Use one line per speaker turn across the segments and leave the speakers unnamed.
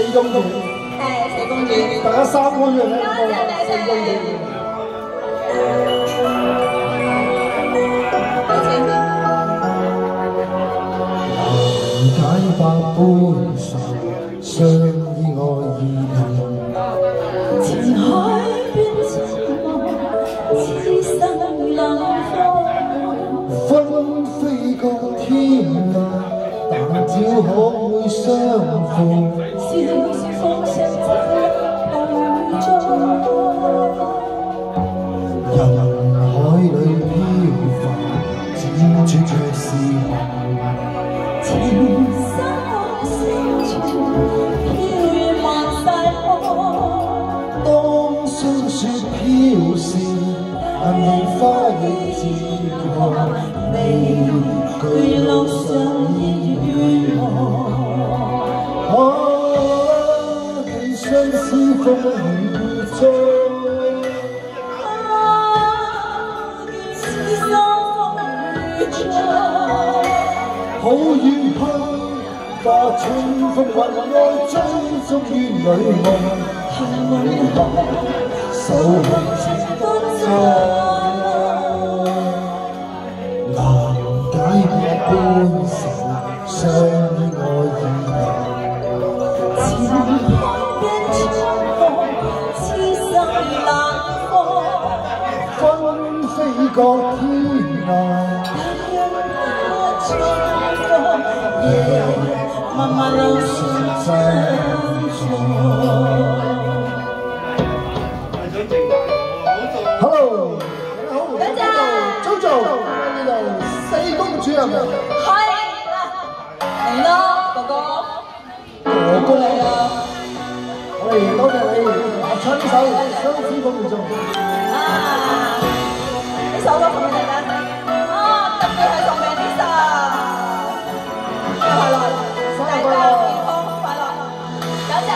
4公主，
係4公主，
大家3個月咧，
多謝
4公主。解百般愁，相依愛意濃。
前海邊沉默，此生冷風。
分飛過天涯，但朝可會相逢？
笑風聲夢中，
人海裏飄浮，輾轉卻是夢。
前生往事傳，飄遠萬世風。
當霜雪飄逝，但願花亦自紅。
玫瑰路上已遠望。
你相思風雨中。好與恨，把春風雲愛追蹤於女夢，手牽情不盡，難解百般愁，相依愛意濃。
前海邊春風，此生冷風。
分飛過天涯。
漫漫路上
Hello， 大家好，JoJo，呢度4公主係咪？
係啦，嚟咯，哥哥。
哥哥嚟啦！我哋多謝你唱呢首《相思風雨中》。
呢首歌送俾大家。特別係送俾 Lisa。快樂，大家健康快樂，多謝，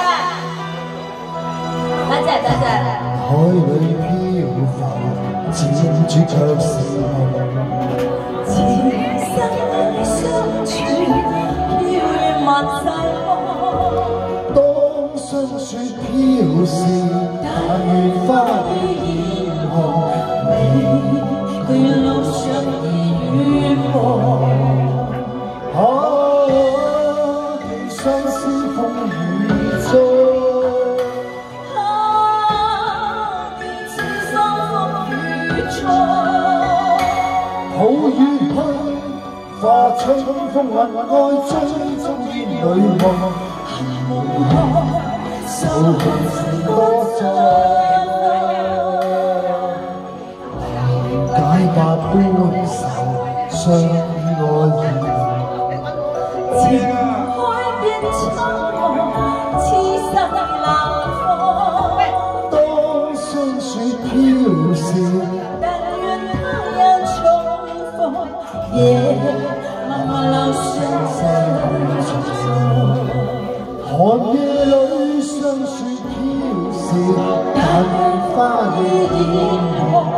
多謝，多謝。
海裏漂浮，輾轉卻是夢。
前生相傳，飄遠萬世風。
當霜雪飄逝，但願花亦艷紅。
玫瑰路上已遠望。
相思風雨中，
此生風雨中，
好與恨，化春風雲愛追蹤於女夢，手牽情多載，解百般愁，相依愛意濃。
前海邊沉默，此生冷風。
當霜雪飄逝，
但願他日重逢，夜漫漫路上
寒夜裏霜雪飄逝，但願花亦艷紅。